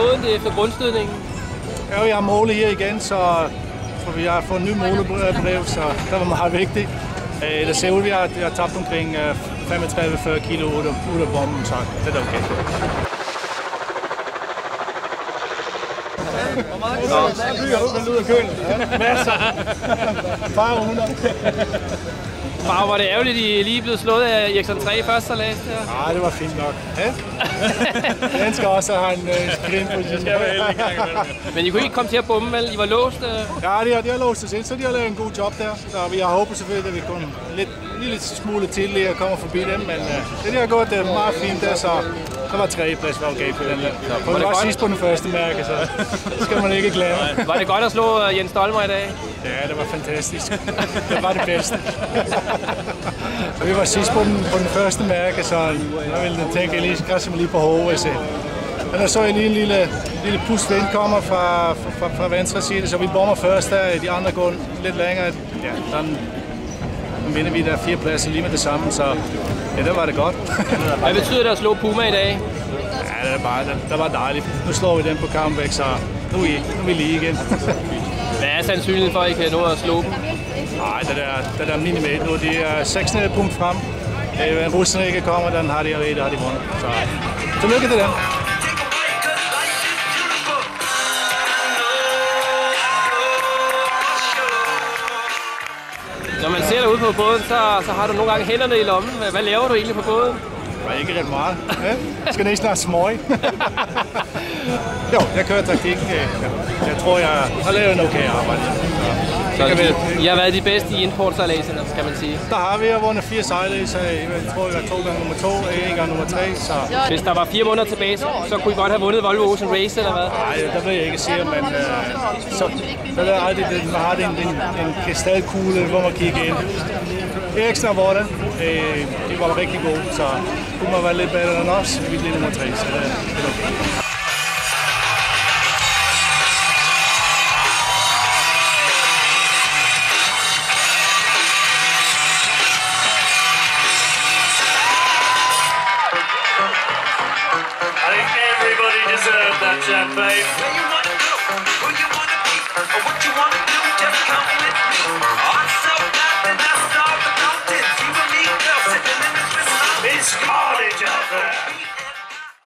båden efter grundstødningen? Ja, vi har målet her igen, så vi har fået en ny målebrev, så det var meget vigtigt. Det ser ud, at vi har tabt omkring 35-40 kilo ud af bomben, så det er okay. Hvor meget byer du vel ud af kølen? Masser. 500. Bare var det ærgerligt, at I lige er blevet slået af Eriksson 3 i første salat. Nej, det var fint nok. Ja? Den skal også have en screen-position. Men I kunne ikke komme til at bombe, vel? I var låst? Ja, de har låst os ind, så de har lavet en god job der. Så vi har håbet selvfølgelig, at vi kunne lidt smule tidligere og komme forbi dem, men det har gået meget fint der, så var tredjeplads var okay på den der. For det var sidst på den første mærke, så det skal man ikke glemme. Var det godt at slå Jens Stolmer i dag? Ja, det var fantastisk. Det var det bedste. Vi var sidst på den første mærke, så jeg ville tænke, at jeg lige på hovedet. Men der så jeg lige en lille pustvind kommer fra venstre side, så vi bomber først der, de andre går lidt længere. Ja, den vinder vi der 4 pladser lige med det samme, så ja, der var det godt. Hvad betyder det at slå Puma i dag? Ja, det var dejligt. Nu slår vi den på comeback, så nu er vi lige igen. Hvad er sandsynligheden for, at I kan nå at slå dem? Nej, det der minimalt nu. De er 6 punkt frem. Hvis russerne ikke kommer, den har de vundet. Så tillykke til dem. Når man ser dig ude på båden, så har du nogle gange hænderne i lommen. Hvad laver du egentlig på båden? Nej, ikke ret meget. Ja? Jeg skal næsten have smøg. Jo, jeg kører taktik. Jeg tror, jeg har lavet en okay arbejde. Så I har været de bedste i importsejladserne, kan man sige. Der har vi vundet 4 sejladser. Jeg tror, jeg var 2 gange nummer 2, 1 gang nummer 3. Så. Hvis der var 4 måneder tilbage, så kunne I godt have vundet Volvo Ocean Race, eller hvad? Nej, det vil jeg ikke sige, men så der er altid man har en kristalkugle, hvor man kigger ind. Eriksen har været det var rigtig god, så kunne man være lidt bedre end os. Vi bliver nummer 3, så det er okay. Champagne. Where you wanna go, who you wanna be, or what you wanna do, just come with me. I'm so